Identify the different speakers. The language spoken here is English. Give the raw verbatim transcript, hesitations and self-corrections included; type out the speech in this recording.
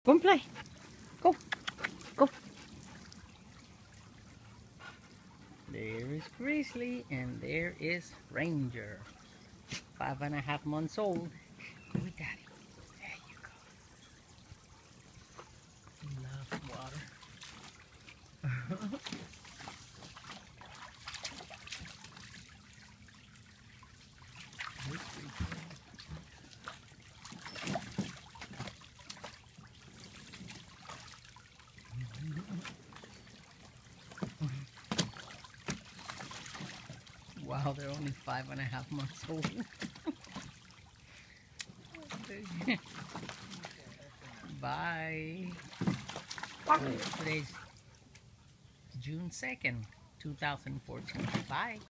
Speaker 1: Go and play. Go. Go. There is Grizzly and there is Ranger. Five and a half months old. Go with Daddy. There you go. He loves water. Wow, they're only five and a half months old. Bye. Today's June second, two thousand fourteen. Bye.